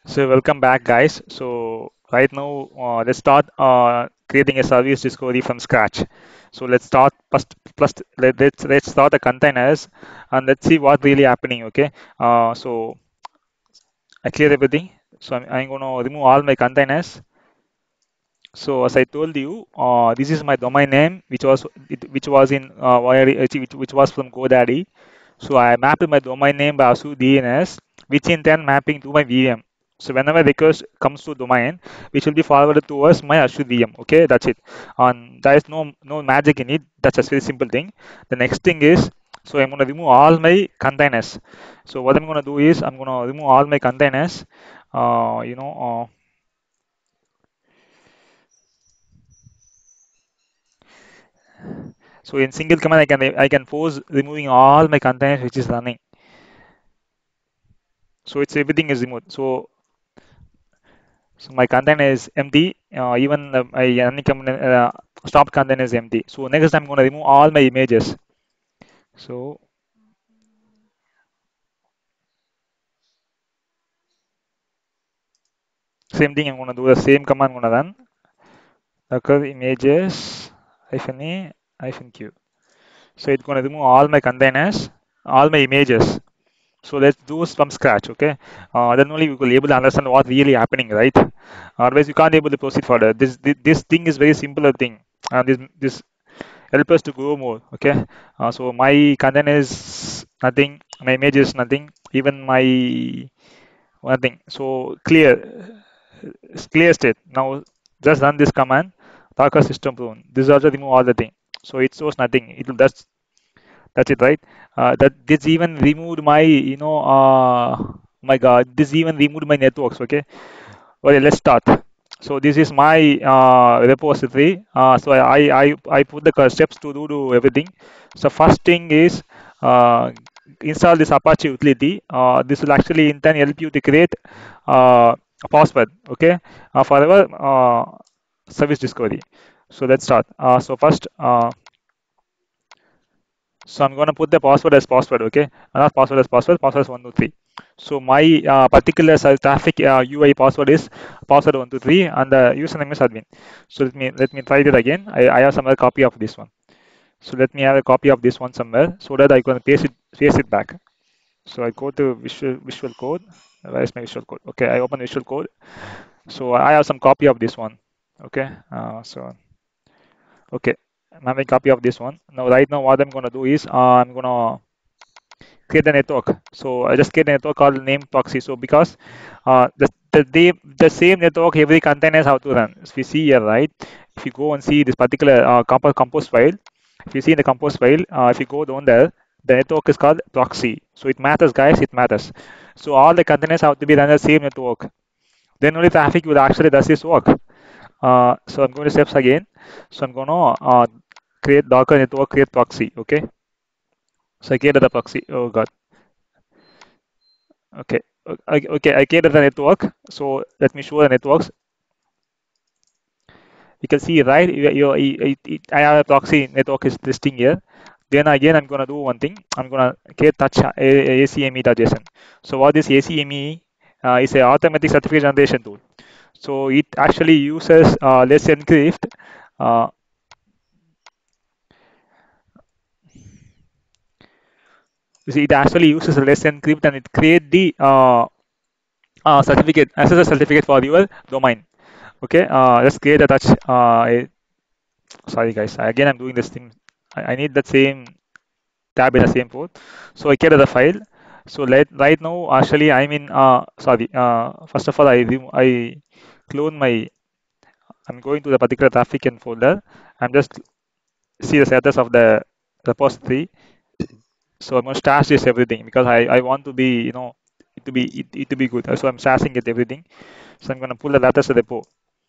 So welcome back, guys. So right now, let's start creating a service discovery from scratch. So let's start first let's start the containers and let's see what really happening. Okay. So I clear everything. So I'm gonna remove all my containers. So as I told you, this is my domain name, which was in which was from GoDaddy. So I mapped my domain name by ASU DNS, which in turn mapping to my VM. So whenever request comes to domain, which will be forwarded towards my Azure VM. Okay, that's it. And there is no magic in it. That's a very simple thing. The next thing is, so I'm gonna remove all my containers. So what I'm gonna do is I'm gonna remove all my containers. Uh, you know, uh, so in single command, I can force removing all my containers which is running. So it's everything is removed. So my container is empty. Even my stopped container is empty. So next I'm going to remove all my images. So same thing. I'm going to do the same command. I'm going to run docker images -a -q. So it's going to remove all my containers, all my images. So let's do this from scratch, okay? Then only we will able to understand what really happening, right? Otherwise, you can't able to proceed further. This thing is very simpler thing, and this help us to grow more, okay? So my content is nothing, my image is nothing, even my nothing. So it's clear state. Now just run this command, docker system prune. This also remove all the thing. So it shows nothing. It will that's it, right? That this even removed my, my God, this even removed my networks. Okay, well, let's start. So this is my repository. So I put the steps to do everything. So first thing is uh, install this Apache utility. This will actually in turn help you to create a password. Okay, for our service discovery. So let's start. So first. So I'm going to put the password as password, okay? Not password as password is 123. So my particular traffic UI password is password 123 and the username is admin. So let me try it again. I have some other copy of this one. So let me have a copy of this one somewhere so that I can paste it back. So I go to Visual Code. Where is my Visual Code? Okay, I open Visual Code. So I have some copy of this one. Okay, okay, I'm having a copy of this one. Now right now what I'm gonna do is I'm gonna create a network. So I just create a network called name proxy. So because the same network every containers have to run. If you see here, right? If you go and see this particular compose file, if you see in the compose file, if you go down there, the network is called proxy. So it matters, guys. It matters. So all the containers have to be run on the same network. Then only traffic will actually does this work. So I'm going to steps again. So I'm going to create Docker network, create proxy. Okay. So I created the proxy. Oh God. Okay. Okay, I created the network. So let me show the networks. You can see, right? I have a proxy network is listing here. Then again, I'm gonna do one thing. I'm gonna create touch ACME.json. So what is ACME is a automatic certificate generation tool. So it actually uses Let's Encrypt. Uh, you see, it actually uses Let's Encrypt and it create the certificate, SSL certificate for your domain. Okay, let's create a touch. Sorry guys, again I'm doing this thing. I need that same tab in the same port. So I created the file. So right now actually I'm in sorry, first of all I clone my, I'm going to the particular traffic and folder. I'm just see the status of the repository. So I'm going to stash this everything because I want to be, it to be good. So I'm stashing it everything. So I'm going to pull the latest repo.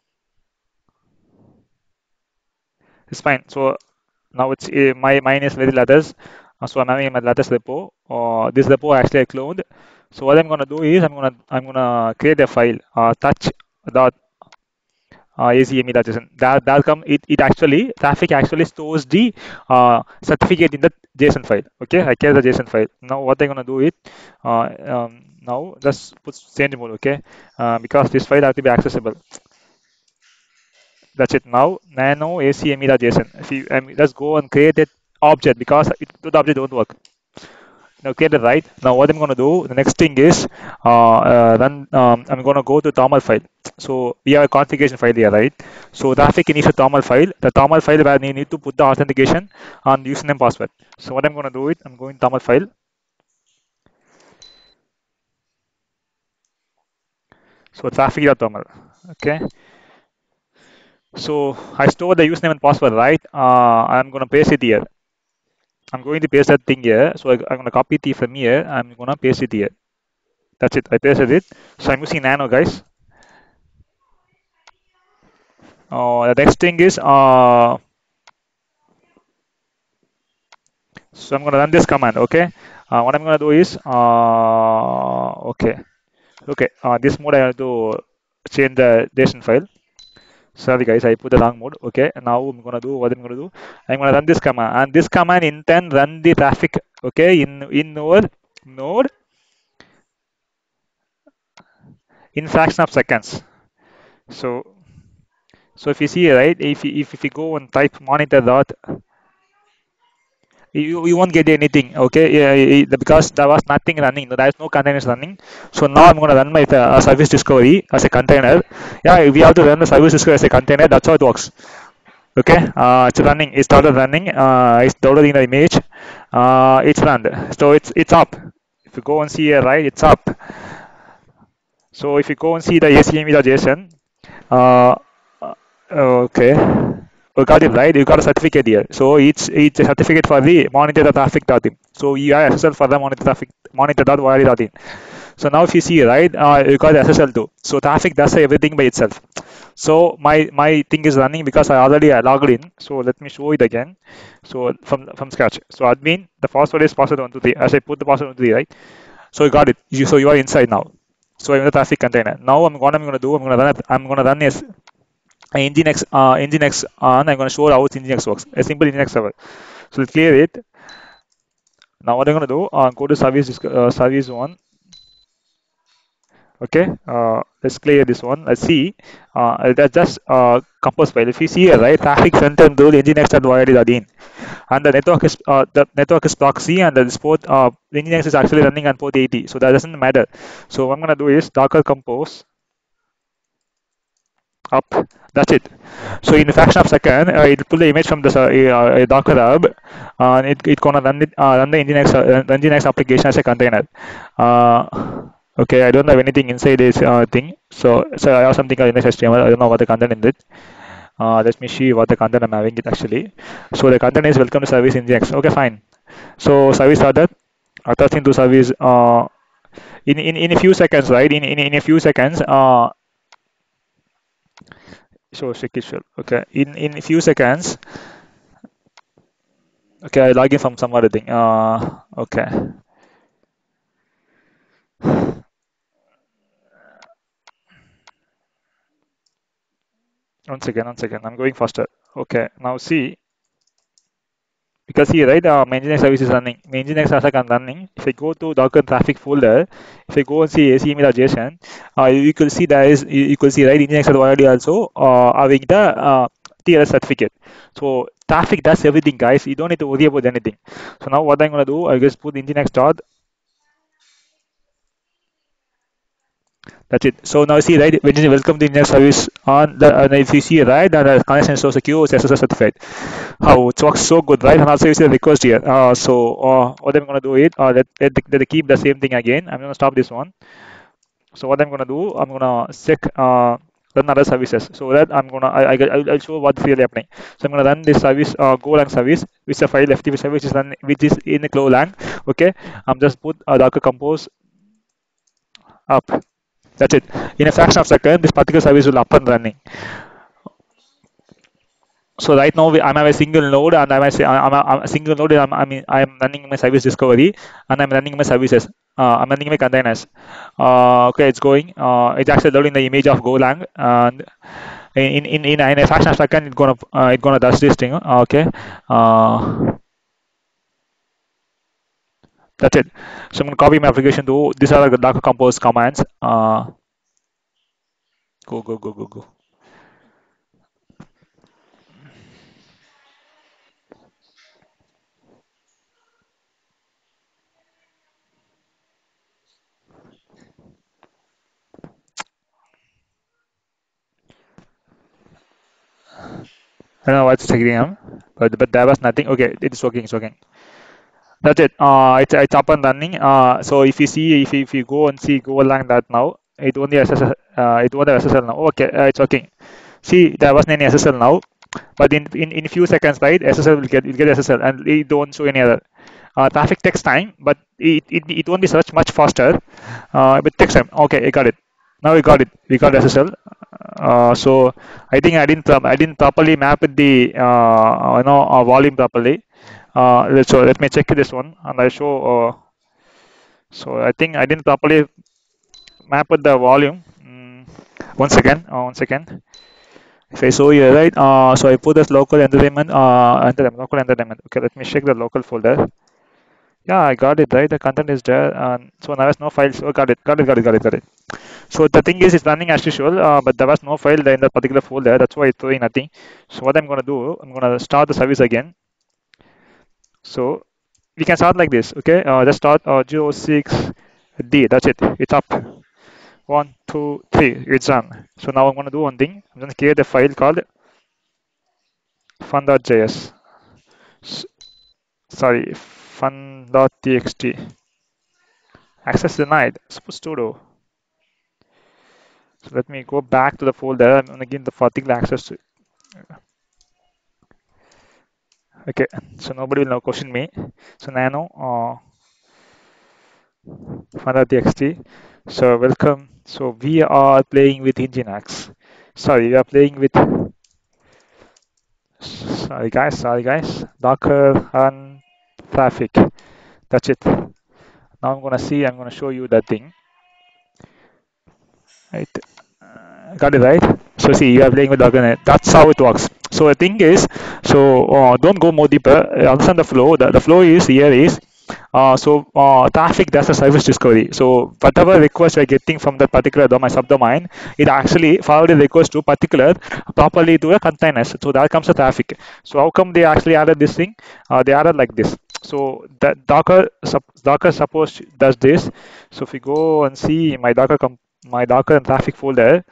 It's fine. So now it's mine is very latest. So I'm having my latest repo. This repo actually I cloned. So what I'm gonna do is I'm gonna create a file touch dot acme.json. That come it actually traffic actually stores the certificate in the JSON file. Okay, I create the JSON file. Now what I'm gonna do is uh, um, Now just put change mode, okay? Because this file have to be accessible. That's it. Now nano acme.json. If you just go and create that object because the object don't work. Now create it right. Now what I'm gonna do, the next thing is run. I'm gonna go to toml file. So we have a configuration file here, right? So Traefik initial toml file. The toml file where you need to put the authentication on username password. So what I'm gonna do it, I'm going toml file. So Traefik.toml. Okay. So I store the username and password, right? I'm gonna paste it here. I'm going to paste that thing here. So I'm gonna copy it from here. I'm gonna paste it here. That's it. I pasted it. So I'm using nano, guys. The next thing is so I'm gonna run this command. Okay. What I'm gonna do is okay. This mode I have to change the JSON file. Sorry guys, I put the wrong mode. Okay, now I'm gonna do what I'm gonna do. I'm gonna run this command, and this command in turn run the Traefik. Okay, in our node in fraction of seconds. So so if you see right, if you go and type monitor dot, you won't get anything. Okay, yeah, because there was nothing running. There is no containers running. So now I'm gonna run my service discovery as a container. Yeah, we have to run the service discovery as a container. That's how it works. Okay, it's running. It started running. It's downloading the image. It's run. So it's up. If you go and see here, right, it's up. So if you go and see the acme.json, uh, okay, you got it right. You got a certificate here. So it's a certificate for the monitor.traffic.in. So you have SSL for the monitor.traffic.in. So now if you see right, you got SSL too. So Traefik does everything by itself. So my thing is running because I already logged in. So let me show it again. So from scratch. So admin, the password is password 123. As I put the password 123, right? So you got it. So you are inside now. So I'm in the Traefik container. Now I'm gonna do. I'm gonna run this Nginx on. I'm gonna show how Nginx works. A simple Nginx server. So let's clear it. Now what I'm gonna do? Go to service one. Okay, let's clear this one. Let's see. That's just compose file. If you see here, right, Traefik center rule nginx.void.in, and the network is proxy, and the port nginx is actually running on port 80. So that doesn't matter. So what I'm gonna do is docker compose up. That's it. So in a fraction of a second, it pull the image from the Docker hub, and it gonna run the Nginx application as a container. Okay, I don't have anything inside this thing. So I have something called index HTML. I don't know what the content in it. Let me see what the content I'm having it actually. So the content is welcome to service Nginx. Okay, fine. So service started. Attaching to service. In a few seconds, right? In a few seconds. So sequential. Okay. In a few seconds. Okay, I log in from some other thing. Okay. One second. I'm going faster. Okay. Now see, because here, right, maintenance service is running. Maintenance as I'm running. If I go to Docker Traefik folder, if I go and see acme.json, you could see there is you could see right Nginx already also having the TLS certificate. So Traefik does everything, guys. You don't need to worry about anything. So now what I'm gonna do, I just put Nginx dot. That's it. So now see right when you welcome the Nginx service on the and if you see right the connection is so secure, it's SSL certified. How it works so good, right? And also you see the request here. What I'm gonna do is let keep the same thing again. I'm gonna stop this one. So what I'm gonna do, I'm gonna check run other services. So that I'm gonna I'll show what's really happening. So I'm gonna run this service Golang service, which is a file FTP service is run which is in the Golang. Okay, I'm just put Docker compose up. That's it. In a fraction of a second, this particular service will up and running. So right now I'm a single node, and I'm a single node. I'm running my service discovery, and I'm running my services. I'm running my containers. Okay, it's going. It's actually loading the image of Golang, and in a fraction of a second, it's gonna does this thing. Okay. That's it. So I'm going to copy my application to these are the Docker Compose commands. Go. I don't know what's taking him, but there was nothing. Okay, it's working. It's working. That's it. It's up and running. So if you see, if you go and see go along that now, it only SSL. It only SSL now. Okay, it's working. See, there wasn't any SSL now, but in few seconds, right? SSL will get SSL, and it don't show any other. Traffic takes time, but it won't be such much faster. But takes time. Okay, I got it. Now we got it. We got SSL. So I think I didn't properly map the volume properly. So let me check this one, and I show. So I think I didn't properly map the volume. One second. One second. If I show you right, so I put this local entertainment. Okay, let me check the local folder. Yeah, I got it right. The content is there, and so now there's no files. Oh, got it. So the thing is, it's running as usual, but there was no file there in that particular folder. That's why it's doing nothing. So what I'm gonna do, I'm gonna start the service again. So we can start like this. Okay, just start 06D. That's it. It's up. One, two, three. It's done. So now I'm gonna do one thing. I'm gonna create a file called fun.js. S- Sorry, fun.txt. Access denied. Supposed to do. So let me go back to the folder. I'm gonna give the particular access to. Okay, so nobody will now question me. So nano fun.txt. So welcome. So we are playing with Nginx. Sorry, we are playing with. Sorry guys. Docker and traffic. That's it. Now I'm gonna see. I'm gonna show you that thing. Right. Got it right. So see, you are playing with Docker. That's how it works. So the thing is, so don't go more deeper. Understand the flow. The flow is here is traffic does a service discovery. So whatever request you're getting from that particular domain subdomain, it actually forwarded request to particular properly to a containers. So that comes the traffic. So how come they actually added this thing? They added like this. So that Docker suppose does this. So if we go and see my Docker and traffic folder,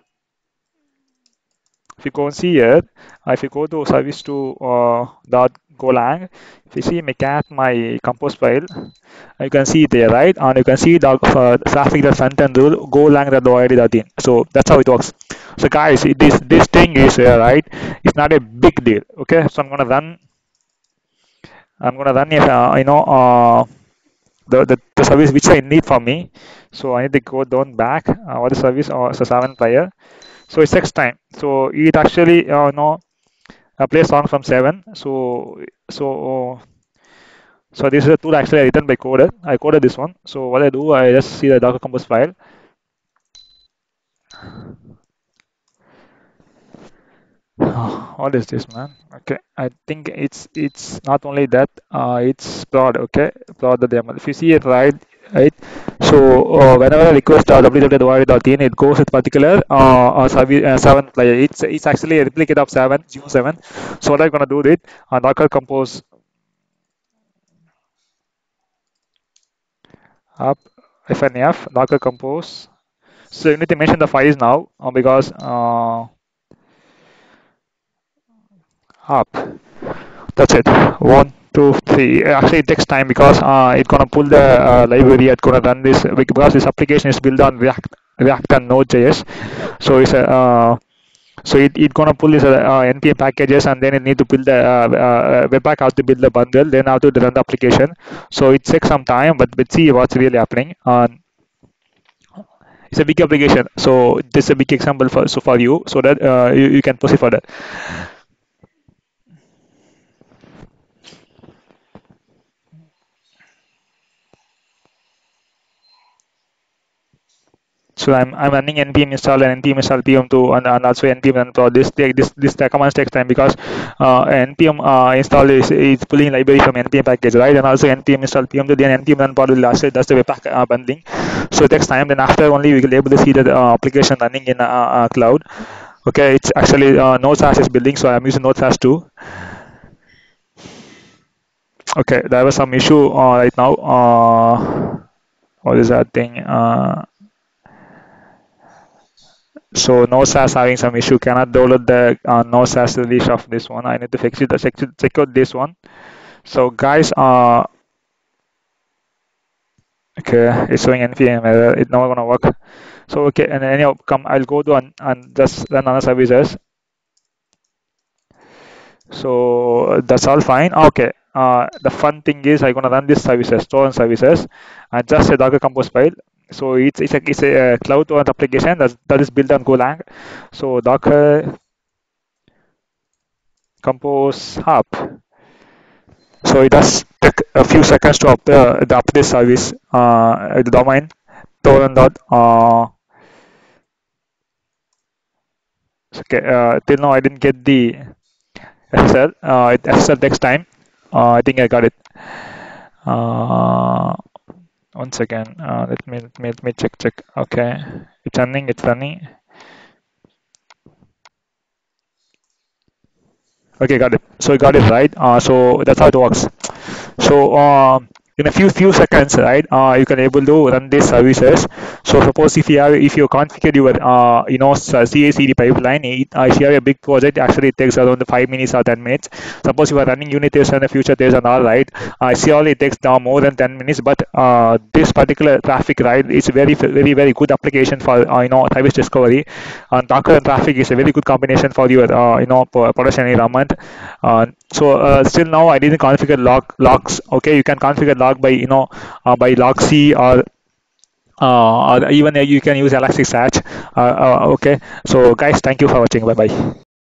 if you go and see here, if you go to service to dot golang, if you see my compose file, you can see there, right? And you can see the traffic the front end rule golang.org.in. So that's how it works. So guys, this thing is right. It's not a big deal. Okay, so I'm gonna run if the service which I need for me. So I need to go down back. What the service or so 7 prior. So it takes time. So it actually play song from 7. So so this is a tool actually written by coder. I coded this one. So what I do, I just see the Docker Compose file. What is this, man? Okay, I think it's not only that. It's prod. Okay, prod the YAML. If you see it right. So whenever I request www.in, it goes with particular service 7 player. It's actually a replicate of 7. So what I'm gonna do it Docker Compose up FNF Docker Compose. So you need to mention the files now because up. That's it. One, two, three. Actually, it takes time because it's gonna pull the library. It's gonna run this because this application is built on React and Node.js. So it's a so it gonna pull this npm packages and then it need to build the webpack how to build the bundle. Then how to run the application. So it takes some time, but see what's really happening. It's a big application. So this is a big example for you so that you can proceed further. So I'm running npm install and npm install pm2 and also npm run pro. This the commands takes time because npm install is pulling library from npm package, right? And also npm install pm2, then npm run pod will also does the webpack bundling. So it takes time. Then after only we will able to see the application running in cloud. Okay, it's actually Node SAS is building, so I'm using Node SAS too. Okay, there was some issue right now. What is that thing? So Node SAS having some issue. Cannot download the Node SAS release of this one. I need to fix it. Check out this one. So guys, okay, it's showing npm error. It's not gonna work. So okay, and anyhow, come. I'll go to and just run other services. So that's all fine. Okay. The fun thing is I'm gonna run this services, store and services, and just a Docker Compose file. So it's a cloud torrent application that is built on Golang. So Docker Compose Hub. So it does take a few seconds to up the update service, the domain torrent dot. Okay, till now I didn't get the SSL. SSL takes time. I think I got it. Uh, One second. Let me check. Okay, it's running. It's running. Okay, got it. So you got it right. So that's how it works. So in a few seconds, right, you can able to run these services. So suppose if you configure your CI/CD pipeline, if you have a big project, actually it takes around 5 minutes or 10 minutes. Suppose you are running unit tests and the future tests and all, right, surely it takes now more than 10 minutes. But this particular traffic, right, is very good application for service discovery. And Docker and traffic is a very good combination for your production environment. Still now I didn't configure logs. Okay, you can configure log by by log C or even you can use Elasticsearch. Okay, so guys, thank you for watching. Bye bye.